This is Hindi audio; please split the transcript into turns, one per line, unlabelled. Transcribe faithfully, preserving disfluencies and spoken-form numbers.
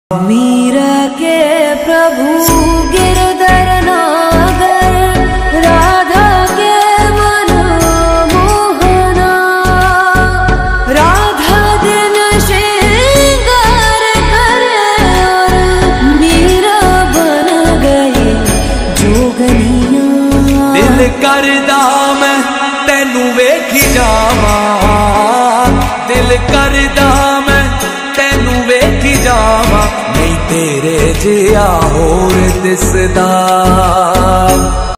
मीरा के प्रभु गिरधर नागर, राधा के मन मोहना। राधा दिन श्रृंगार करे और मीरा बन गई जोगनिया।
दिल करदा मैं तेनू वेखी जावा, दिल करदा मैं तेनू वेखी जावा, नहीं तेरे जिया होर दिसदा।